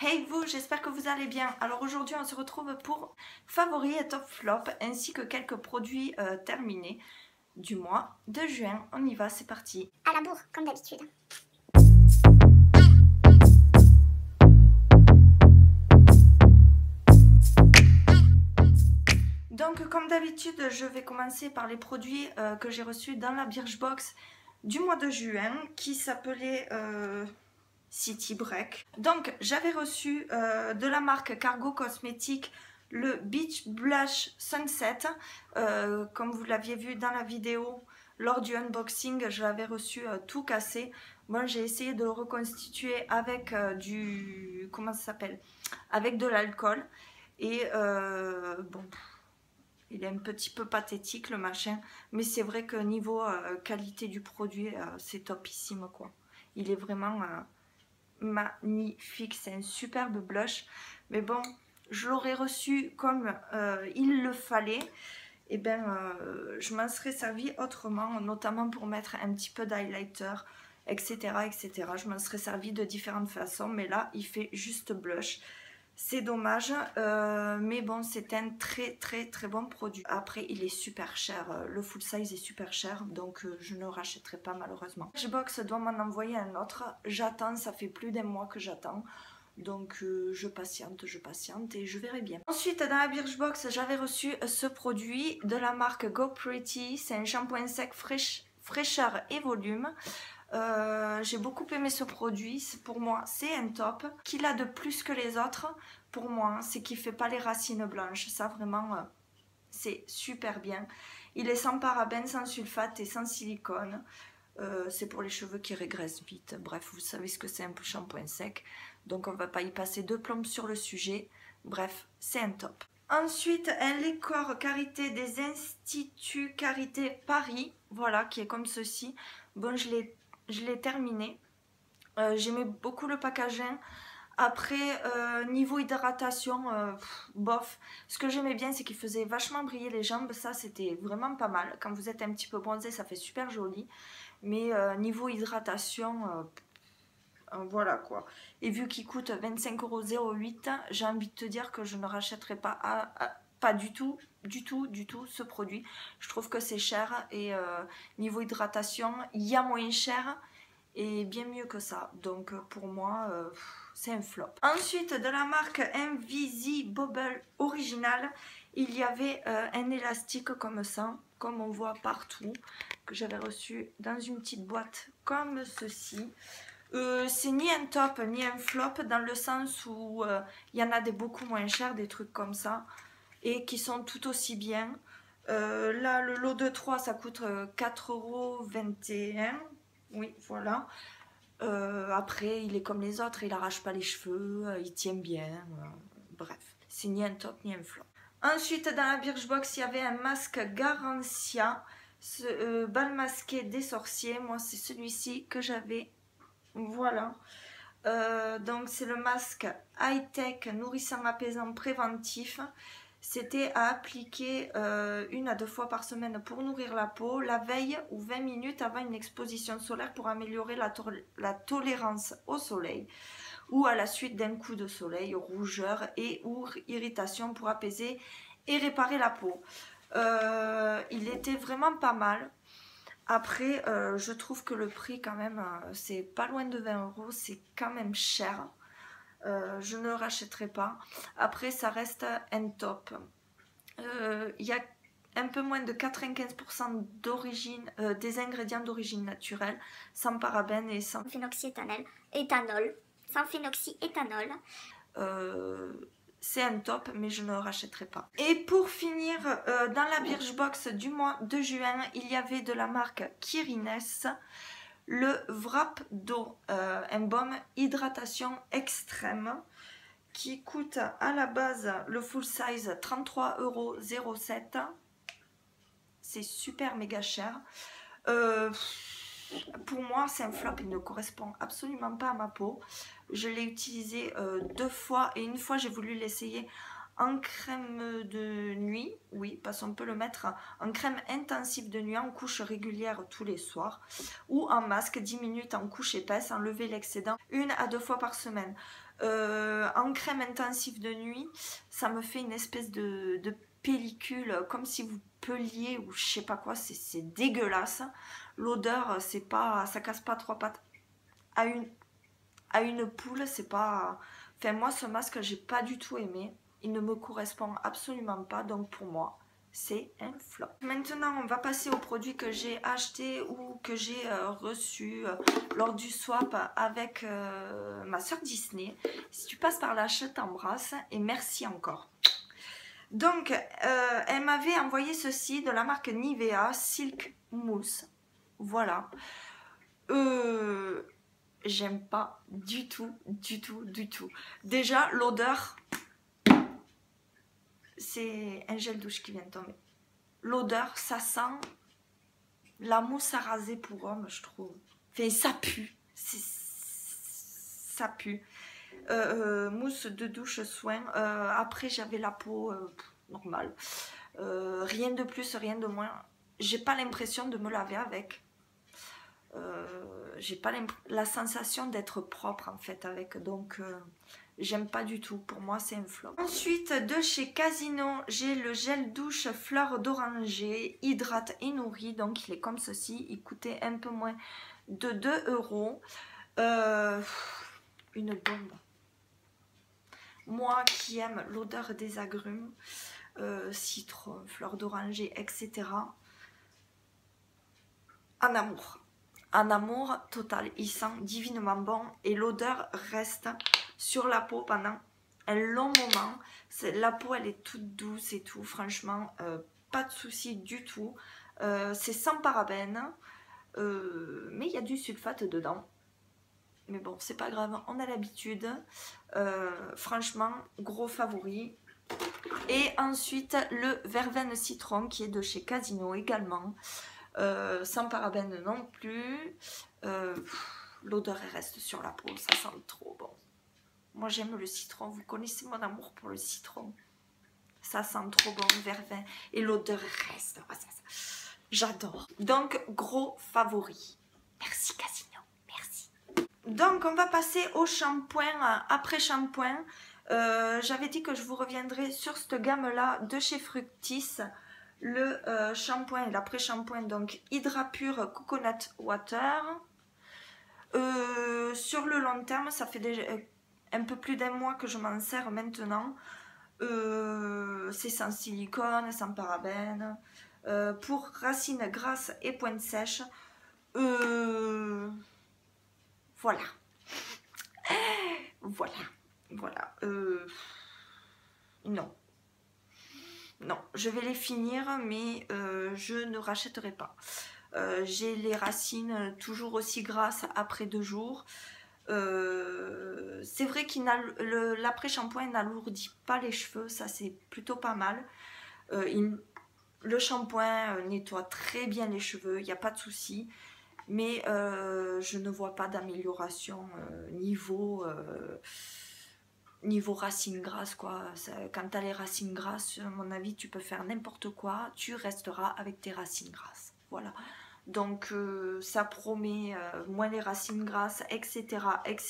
Hey vous, j'espère que vous allez bien. Alors aujourd'hui on se retrouve pour favoris et top flop ainsi que quelques produits terminés du mois de juin. On y va, c'est parti. À la bourre, comme d'habitude. Donc comme d'habitude, je vais commencer par les produits que j'ai reçus dans la Birchbox du mois de juin qui s'appelait City Break. Donc j'avais reçu de la marque Cargo Cosmetics le Beach Blush Sunset. Comme vous l'aviez vu dans la vidéo lors du unboxing, je l'avais reçu tout cassé. Moi j'ai essayé de le reconstituer avec du... comment ça s'appelle? Avec de l'alcool. Et bon... il est un petit peu pathétique le machin, mais c'est vrai que niveau qualité du produit, c'est topissime quoi. Il est vraiment magnifique, c'est un superbe blush. Mais bon, je l'aurais reçu comme il le fallait. Et ben, je m'en serais servi autrement, notamment pour mettre un petit peu d'highlighter, etc., etc. Je m'en serais servi de différentes façons, mais là, il fait juste blush. C'est dommage, mais bon, c'est un très bon produit. Après, il est super cher, le full size est super cher, donc je ne le rachèterai pas malheureusement. Birchbox doit m'en envoyer un autre, j'attends, ça fait plus d'un mois que j'attends. Donc je patiente et je verrai bien. Ensuite dans la Birchbox j'avais reçu ce produit de la marque Go Pretty. C'est un shampoing sec fraîcheur et volume. J'ai beaucoup aimé ce produit, pour moi c'est un top. Qu'il a de plus que les autres pour moi, c'est qu'il fait pas les racines blanches. Ça vraiment c'est super bien. Il est sans parabènes, sans sulfate et sans silicone. C'est pour les cheveux qui régressent vite. Bref, vous savez ce que c'est un shampoing sec. Donc on ne va pas y passer deux plombes sur le sujet. Bref, c'est un top. Ensuite, un Lecor Karité des Instituts Karité Paris. Voilà, qui est comme ceci. Bon, je l'ai terminé. J'aimais beaucoup le packaging. Après, niveau hydratation, bof. Ce que j'aimais bien, c'est qu'il faisait vachement briller les jambes. Ça, c'était vraiment pas mal. Quand vous êtes un petit peu bronzé, ça fait super joli. Mais niveau hydratation, voilà quoi. Et vu qu'il coûte 25,08 €, j'ai envie de te dire que je ne rachèterai pas, pas du tout ce produit. Je trouve que c'est cher et niveau hydratation, il y a moins cher et bien mieux que ça. Donc pour moi, c'est un flop. Ensuite, de la marque Invisibobble Original, il y avait un élastique comme ça, comme on voit partout, que j'avais reçu dans une petite boîte comme ceci. C'est ni un top ni un flop dans le sens où il y en a des beaucoup moins chers, des trucs comme ça, et qui sont tout aussi bien. Là, le lot de 3, ça coûte 4,21 €. Oui, voilà. Après, il est comme les autres, il arrache pas les cheveux, il tient bien. Bref, c'est ni un top ni un flop. Ensuite, dans la Birchbox, il y avait un masque Garancia, bal masqué des sorciers. Moi, c'est celui-ci que j'avais. Voilà. Donc, c'est le masque high-tech, nourrissant, apaisant, préventif. C'était à appliquer 1 à 2 fois par semaine pour nourrir la peau, la veille ou 20 minutes avant une exposition solaire pour améliorer la tolérance au soleil ou à la suite d'un coup de soleil, rougeur et ou irritation pour apaiser et réparer la peau. Il était vraiment pas mal. Après, je trouve que le prix quand même, c'est pas loin de 20 €, c'est quand même cher. Je ne le rachèterai pas. Après, ça reste un top. Il y a un peu moins de 95% d'origine, des ingrédients d'origine naturelle, sans parabènes et sans Éthanol. Sans phénoxyéthanol. C'est un top, mais je ne le rachèterai pas. Et pour finir, dans la Birchbox du mois de juin, il y avait de la marque Kirines le Wrap d'eau, un baume hydratation extrême qui coûte à la base le full size 33,07 €. C'est super méga cher. Pour moi, c'est un flop, il ne correspond absolument pas à ma peau. Je l'ai utilisé 2 fois et une fois j'ai voulu l'essayer en crème de nuit, oui, parce qu'on peut le mettre en crème intensive de nuit, en couche régulière tous les soirs, ou en masque 10 minutes en couche épaisse, enlever l'excédent 1 à 2 fois par semaine. En crème intensive de nuit, ça me fait une espèce de pellicule, comme si vous peliez ou je sais pas quoi, c'est dégueulasse. L'odeur, c'est pas, ça casse pas trois pattes à une poule, c'est pas... Enfin moi ce masque j'ai pas du tout aimé, il ne me correspond absolument pas, donc pour moi c'est un flop. Maintenant on va passer aux produits que j'ai achetés ou que j'ai reçus lors du swap avec ma soeur Disney. Si tu passes par là, je t'embrasse et merci encore. Donc elle m'avait envoyé ceci de la marque Nivea Silk Mousse. Voilà. J'aime pas du tout, du tout, du tout. Déjà, l'odeur, c'est un gel douche qui vient de tomber. L'odeur, ça sent la mousse à raser pour homme, je trouve. Enfin, ça pue. Ça pue. Mousse de douche soin. Après, j'avais la peau normale. Rien de plus, rien de moins. J'ai pas l'impression de me laver avec. J'ai pas la sensation d'être propre en fait avec, donc j'aime pas du tout, pour moi c'est un flop. Ensuite de chez Casino, j'ai le gel douche fleur d'oranger, hydrate et nourrit, donc il est comme ceci, il coûtait un peu moins de 2 €. Une bombe. Moi qui aime l'odeur des agrumes, citron, fleur d'oranger, etc. En amour. Un amour total, il sent divinement bon et l'odeur reste sur la peau pendant un long moment. La peau elle est toute douce et tout, franchement pas de souci du tout. C'est sans parabènes, mais il y a du sulfate dedans. Mais bon, c'est pas grave, on a l'habitude. Franchement, gros favori. Et ensuite le verveine citron qui est de chez Casino également. Sans parabènes non plus. L'odeur reste sur la peau, ça sent trop bon. Moi j'aime le citron, vous connaissez mon amour pour le citron. Ça sent trop bon, verveine. Et l'odeur reste. J'adore. Donc gros favori. Merci Casino, merci. Donc on va passer au shampoing, après shampoing. J'avais dit que je vous reviendrai sur cette gamme là de chez Fructis. Le shampoing et l'après-shampoing, donc Hydra Pure Coconut Water. Sur le long terme, ça fait déjà un peu plus d'1 mois que je m'en sers maintenant. C'est sans silicone, sans parabènes. Pour racines grasses et pointes sèches. Voilà. Voilà. Non. Non, je vais les finir, mais je ne rachèterai pas. J'ai les racines toujours aussi grasses après 2 jours. C'est vrai qu'il l'après-shampoing n'alourdit pas les cheveux, ça c'est plutôt pas mal. Le shampoing nettoie très bien les cheveux, il n'y a pas de souci. Mais je ne vois pas d'amélioration niveau racines grasses quoi. Quand tu as les racines grasses, à mon avis tu peux faire n'importe quoi, tu resteras avec tes racines grasses, voilà. Donc ça promet moins les racines grasses, etc.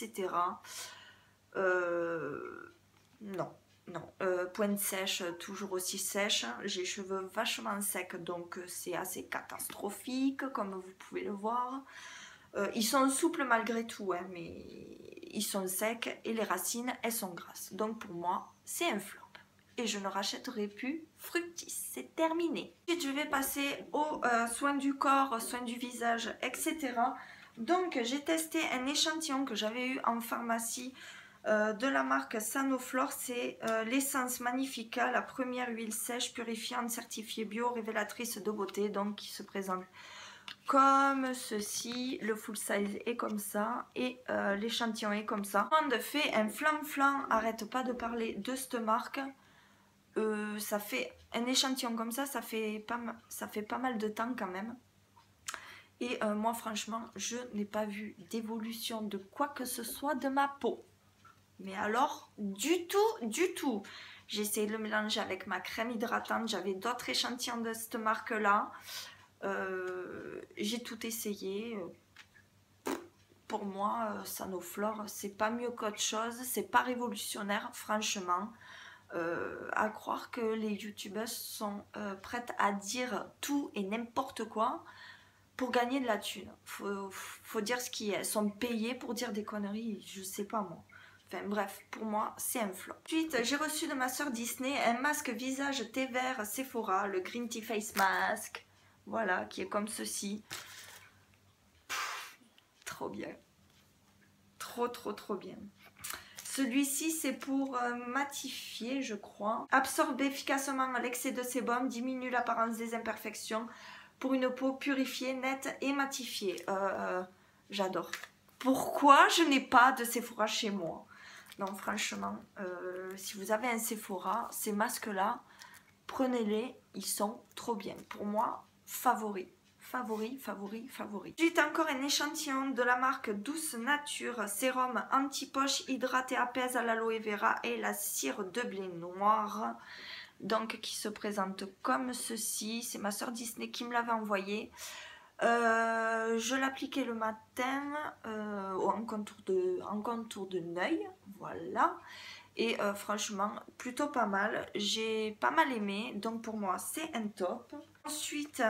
Non. Pointe sèche, toujours aussi sèche. J'ai les cheveux vachement secs, donc c'est assez catastrophique comme vous pouvez le voir. Ils sont souples malgré tout, hein, mais ils sont secs et les racines, elles sont grasses. Donc pour moi, c'est un flop. Et je ne rachèterai plus Fructis. C'est terminé. Ensuite, je vais passer aux soins du corps, soins du visage, etc. Donc j'ai testé un échantillon que j'avais eu en pharmacie de la marque Sanoflore. C'est l'essence Magnifica, la première huile sèche purifiante certifiée bio, révélatrice de beauté. Donc qui se présente comme ceci, le full size est comme ça et l'échantillon est comme ça. On fait un flan, arrête pas de parler de cette marque. Ça fait un échantillon comme ça, ça fait pas mal de temps quand même. Et moi franchement, je n'ai pas vu d'évolution de quoi que ce soit de ma peau. Mais alors, du tout. J'ai essayé de le mélanger avec ma crème hydratante, j'avais d'autres échantillons de cette marque là. J'ai tout essayé, pour moi, Sanoflore, c'est pas mieux qu'autre chose, c'est pas révolutionnaire, franchement. À croire que les youtubeuses sont prêtes à dire tout et n'importe quoi pour gagner de la thune. Faut dire ce qui est. Elles sont payées pour dire des conneries, je sais pas moi. Enfin bref, pour moi, c'est un flop. Ensuite, j'ai reçu de ma soeur Disney un masque visage thé vert Sephora, le Green Tea Face Mask. Voilà, qui est comme ceci. Pff, trop bien. Trop bien. Celui-ci, c'est pour matifier, je crois. Absorbe efficacement l'excès de sébum, diminue l'apparence des imperfections pour une peau purifiée, nette et matifiée. J'adore. Pourquoi je n'ai pas de Sephora chez moi? Non, franchement, si vous avez un Sephora, ces masques-là, prenez-les, ils sont trop bien. Pour moi, favori. Ensuite, encore un échantillon de la marque Douce Nature, sérum anti-poche, hydrate et apaise à l'aloe vera et la cire de blé noir. Donc, qui se présente comme ceci. C'est ma soeur Disney qui me l'avait envoyé. Je l'appliquais le matin en contour de l'œil. Voilà. Et franchement, plutôt pas mal. J'ai pas mal aimé. Donc, pour moi, c'est un top. Ensuite,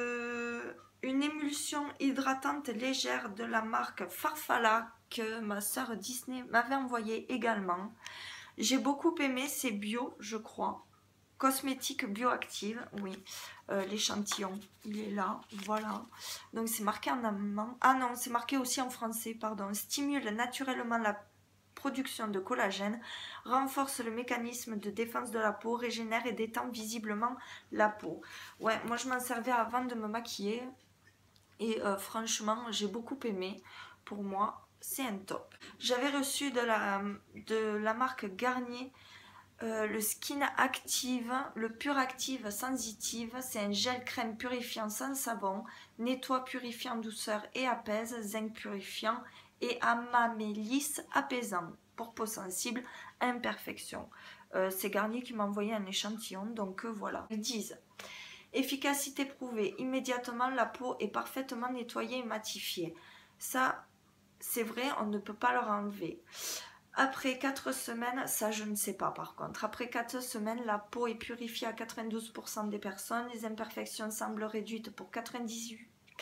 une émulsion hydratante légère de la marque Farfalla que ma soeur Disney m'avait envoyé également. J'ai beaucoup aimé, c'est bio, je crois. Cosmétique bioactive, oui. L'échantillon, il est là, voilà. Donc c'est marqué en allemand. Ah non, c'est marqué aussi en français, pardon. Stimule naturellement la production de collagène, renforce le mécanisme de défense de la peau, régénère et détend visiblement la peau. Ouais, moi je m'en servais avant de me maquiller et franchement j'ai beaucoup aimé. Pour moi c'est un top. J'avais reçu de la marque Garnier le Skin Active, le Pure Active Sensitive. C'est un gel crème purifiant sans savon, nettoie, purifiant, douceur et apaise, zinc purifiant et amamélis apaisant pour peau sensible, imperfection. C'est Garnier qui m'a envoyé un échantillon, donc voilà. Ils disent efficacité prouvée, immédiatement la peau est parfaitement nettoyée et matifiée. Ça, c'est vrai, on ne peut pas leur enlever. Après 4 semaines, ça je ne sais pas par contre, après 4 semaines, la peau est purifiée à 92% des personnes, les imperfections semblent réduites pour 90%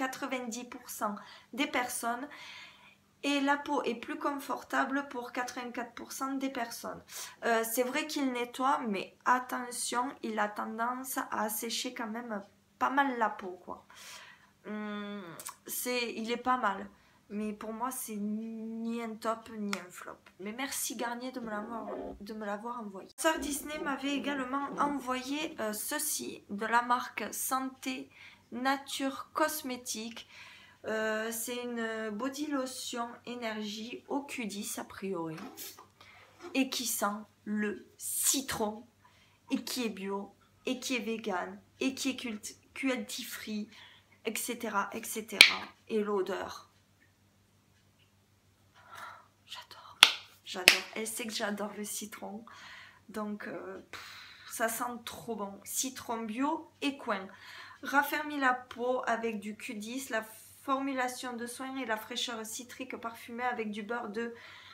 des personnes et la peau est plus confortable pour 84% des personnes. C'est vrai qu'il nettoie, mais attention, il a tendance à assécher quand même pas mal la peau, quoi. Il est pas mal. Mais pour moi, c'est ni un top ni un flop. Mais merci Garnier de me l'avoir envoyé. Sœur Disney m'avait également envoyé ceci de la marque Santé Nature Cosmétique. C'est une body lotion énergie au Q10 a priori. Et qui sent le citron. Et qui est bio. Et qui est vegan. Et qui est cruelty free. Etc. etc. Et l'odeur. J'adore, elle sait que j'adore le citron, donc ça sent trop bon. Citron bio et coin. Raffermit la peau avec du Q10, la formulation de soin et la fraîcheur citrique parfumée avec du beurre de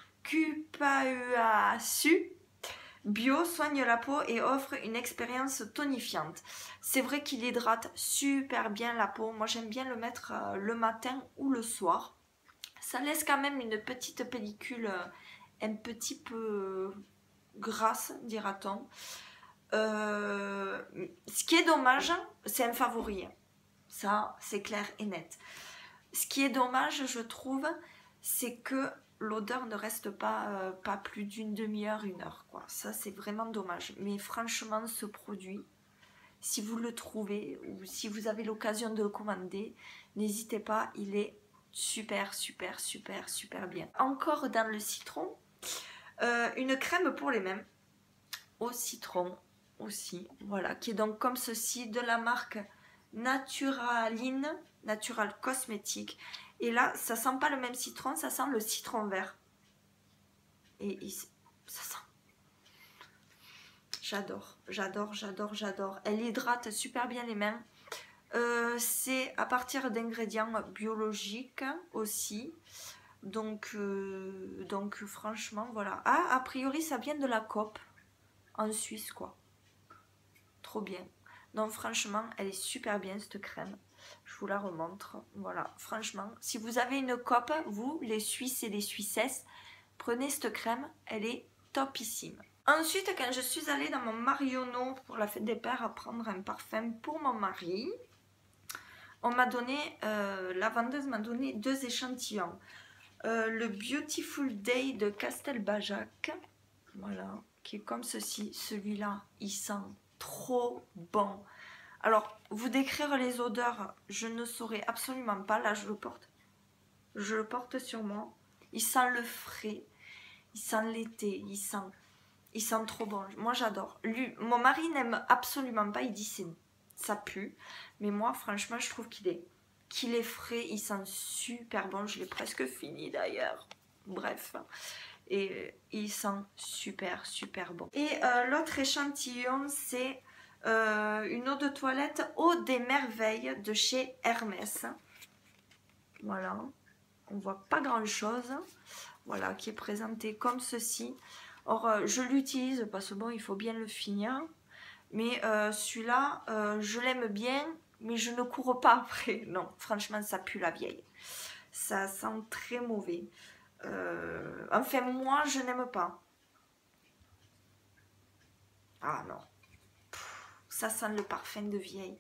Cupaeuasu. Bio soigne la peau et offre une expérience tonifiante. C'est vrai qu'il hydrate super bien la peau. Moi j'aime bien le mettre le matin ou le soir. Ça laisse quand même une petite pellicule un petit peu grasse, dira-t-on. Ce qui est dommage, c'est un favori. Ça, c'est clair et net. Ce qui est dommage, je trouve, c'est que l'odeur ne reste pas plus d'une demi-heure, 1 heure, quoi. Ça, c'est vraiment dommage. Mais franchement, ce produit, si vous le trouvez ou si vous avez l'occasion de le commander, n'hésitez pas, il est super bien. Encore dans le citron, une crème pour les mains au citron aussi, voilà, qui est donc comme ceci de la marque Naturaline, Natural Cosmétique. Et là, ça sent pas le même citron, ça sent le citron vert. Et ça sent. J'adore. Elle hydrate super bien les mains. C'est à partir d'ingrédients biologiques aussi. Donc franchement, voilà. Ah, a priori, ça vient de la COP, en Suisse, quoi. Trop bien. Donc franchement, elle est super bien, cette crème. Je vous la remontre. Voilà, franchement, si vous avez une COP, vous, les Suisses et les Suissesses, prenez cette crème, elle est topissime. Ensuite, quand je suis allée dans mon Marionneau pour la fête des pères à prendre un parfum pour mon mari, on m'a donné, la vendeuse m'a donné 2 échantillons. Le Beautiful Day de Castelbajac, voilà, qui est comme ceci. Celui-là, il sent trop bon. Alors, vous décrire les odeurs, je ne saurais absolument pas. Là, je le porte sur moi. Il sent le frais, il sent l'été, il sent trop bon. Moi, j'adore. Mon mari n'aime absolument pas, il dit ça pue. Mais moi, franchement, je trouve qu'il est frais, il sent super bon. Je l'ai presque fini d'ailleurs. Bref. Et il sent super, super bon. Et l'autre échantillon, c'est une eau de toilette Eau des Merveilles de chez Hermès. Voilà. On voit pas grand chose. Voilà, qui est présenté comme ceci. Or, je l'utilise parce que bon, il faut bien le finir. Mais celui-là, je l'aime bien, mais je ne cours pas après. Non, franchement, ça pue la vieille. Ça sent très mauvais. Enfin, moi, je n'aime pas. Ah non. Ça sent le parfum de vieille.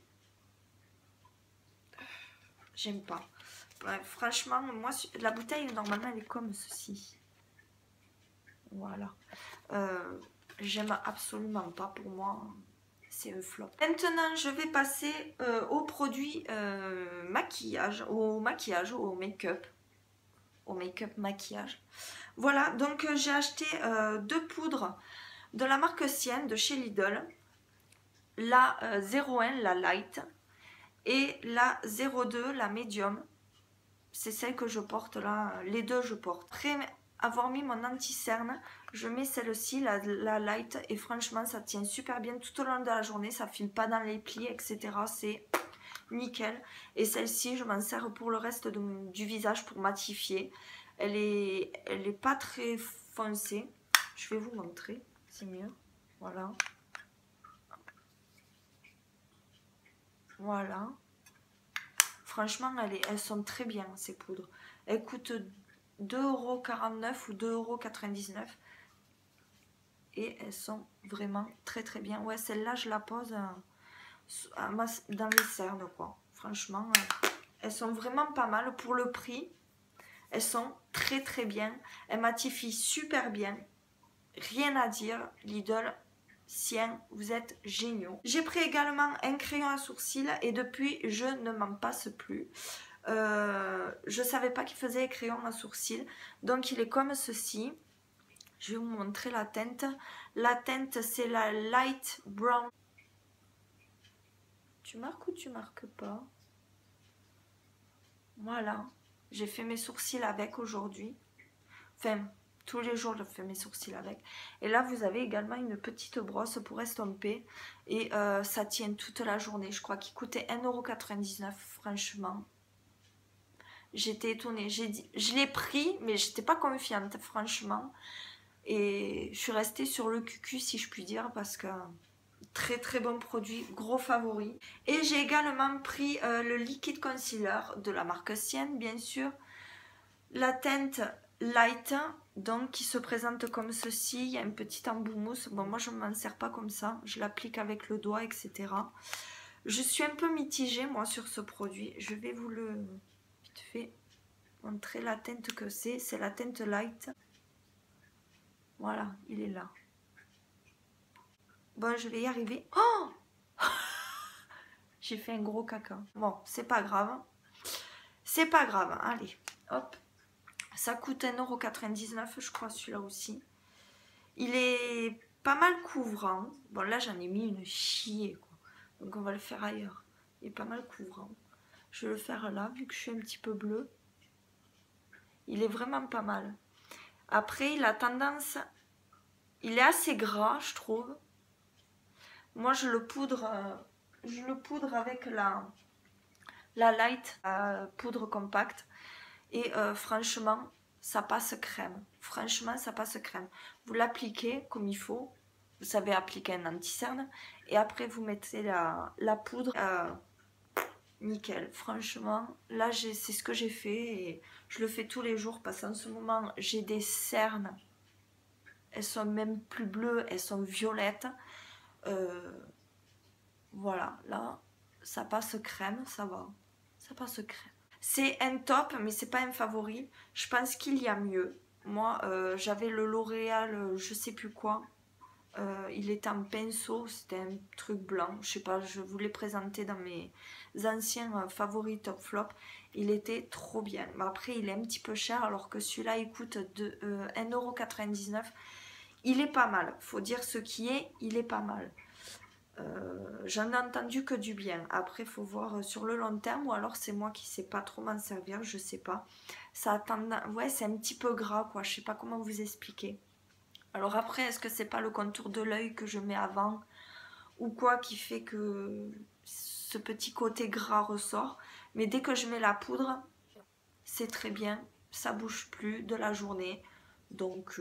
J'aime pas. Ouais, franchement, moi, la bouteille, normalement, elle est comme ceci. Voilà. J'aime absolument pas. Pour moi, c'est un flop. Maintenant, je vais passer aux produits maquillage, au make-up. Au make-up maquillage. Voilà, donc j'ai acheté 2 poudres de la marque Sienne de chez Lidl. La 01, la light, et la 02, la medium. C'est celle que je porte là, les deux je porte. Après avoir mis mon anti-cerne, je mets celle-ci, la light, et franchement ça tient super bien tout au long de la journée, ça file pas dans les plis, etc. C'est nickel. Et celle-ci, je m'en sers pour le reste du visage pour matifier. Elle est pas très foncée. Je vais vous montrer, c'est mieux. Voilà. Voilà. Franchement, elles sont très bien, ces poudres. Elles coûtent 2,49 € ou 2,99 €. Et elles sont vraiment très très bien. Ouais, celle-là, je la pose dans les cernes, quoi. Franchement, elles sont vraiment pas mal pour le prix. Elles sont très très bien. Elles matifient super bien. Rien à dire. Lidl, Sien, vous êtes géniaux. J'ai pris également un crayon à sourcils et depuis je ne m'en passe plus. Je savais pas qu'il faisait crayon à sourcils, donc il est comme ceci. Je vais vous montrer la teinte. La teinte, c'est la light brown. Tu marques ou tu marques pas? Voilà, j'ai fait mes sourcils avec aujourd'hui. Enfin, tous les jours, je fais mes sourcils avec. Et là, vous avez également une petite brosse pour estomper. Et ça tient toute la journée. Je crois qu'il coûtait 1,99 €. Franchement, j'étais étonnée. Je l'ai pris, mais j'étais pas confiante, franchement. Et je suis restée sur le cucu, si je puis dire, parce que très très bon produit, gros favori. Et j'ai également pris le liquide concealer de la marque Sienne, bien sûr. La teinte light, donc qui se présente comme ceci. Il y a un petit embout mousse. Bon, moi je ne m'en sers pas comme ça, je l'applique avec le doigt, etc. Je suis un peu mitigée moi sur ce produit. Je vais vous le vite fait montrer la teinte que c'est. C'est la teinte light. Voilà, il est là. Bon, je vais y arriver. Oh j'ai fait un gros caca. Bon, c'est pas grave. C'est pas grave. Allez, hop. Ça coûte 1,99 €, je crois, celui-là aussi. Il est pas mal couvrant. Bon, là, j'en ai mis une chier, quoi. Donc, on va le faire ailleurs. Il est pas mal couvrant. Je vais le faire là, vu que je suis un petit peu bleue. Il est vraiment pas mal. Après, il a tendance... Il est assez gras, je trouve. Moi, je le poudre avec la light, poudre compacte. Et franchement, ça passe crème. Franchement, ça passe crème. Vous l'appliquez comme il faut. Vous savez appliquer un anti-cerne. Et après, vous mettez la poudre. Nickel. Franchement, là, c'est ce que j'ai fait. Et je le fais tous les jours parce qu'en ce moment, j'ai des cernes. Elles sont même plus bleues. Elles sont violettes. Voilà, là, ça passe crème. Ça va. Ça passe crème. C'est un top, mais c'est pas un favori. Je pense qu'il y a mieux. Moi, j'avais le L'Oréal, je sais plus quoi. Il était en pinceau, c'était un truc blanc. Je sais pas, je vous l'ai présenté dans mes anciens favoris top flop. Il était trop bien. Mais après, il est un petit peu cher, alors que celui-là, il coûte 1,99 €. Il est pas mal. Faut dire ce qui est, il est pas mal. J'en ai entendu que du bien. Après, il faut voir sur le long terme, ou alors c'est moi qui sais pas trop m'en servir, je sais pas. Ça attend... Ouais, c'est un petit peu gras, quoi. Je sais pas comment vous expliquer. Alors après, est-ce que c'est pas le contour de l'œil que je mets avant ou quoi qui fait que ce petit côté gras ressort? Mais dès que je mets la poudre, c'est très bien. Ça bouge plus de la journée. Donc...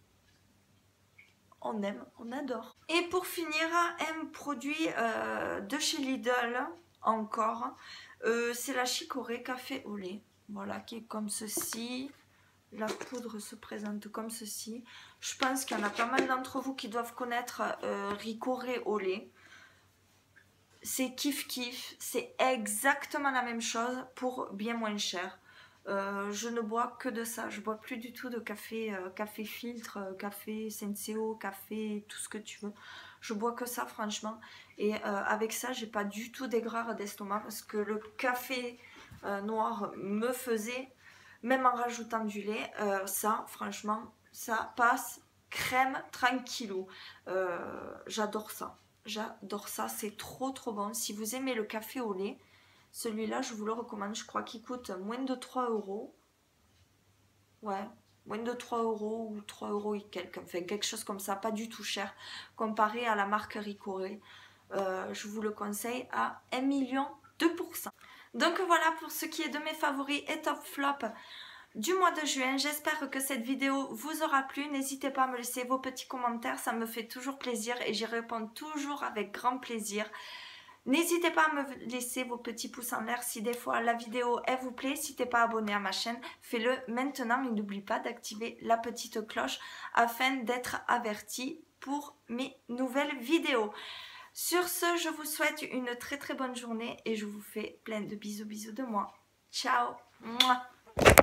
on aime, on adore. Et pour finir, un produit de chez Lidl, encore, c'est la Chicorée café au lait. Voilà, qui est comme ceci. La poudre se présente comme ceci. Je pense qu'il y en a pas mal d'entre vous qui doivent connaître Ricorée au lait. C'est kiff kiff, c'est exactement la même chose pour bien moins cher. Je ne bois que de ça, je bois plus du tout de café, café filtre, café Senseo, café, tout ce que tu veux. Je bois que ça franchement, et avec ça j'ai pas du tout d'aigreur d'estomac parce que le café noir me faisait, même en rajoutant du lait, ça franchement ça passe crème tranquillou. J'adore ça, c'est trop bon. Si vous aimez le café au lait, celui-là, je vous le recommande. Je crois qu'il coûte moins de 3 €. Ouais, moins de 3 € ou 3 € et quelques. Enfin, quelque chose comme ça, pas du tout cher. Comparé à la marque Ricorée. Je vous le conseille à 1,2 %. Donc voilà pour ce qui est de mes favoris et top flop du mois de juin. J'espère que cette vidéo vous aura plu. N'hésitez pas à me laisser vos petits commentaires. Ça me fait toujours plaisir et j'y réponds toujours avec grand plaisir. N'hésitez pas à me laisser vos petits pouces en l'air si des fois la vidéo elle vous plaît. Si tu n'es pas abonné à ma chaîne, fais-le maintenant. Mais n'oublie pas d'activer la petite cloche afin d'être averti pour mes nouvelles vidéos. Sur ce, je vous souhaite une très bonne journée et je vous fais plein de bisous de moi. Ciao. Mouah.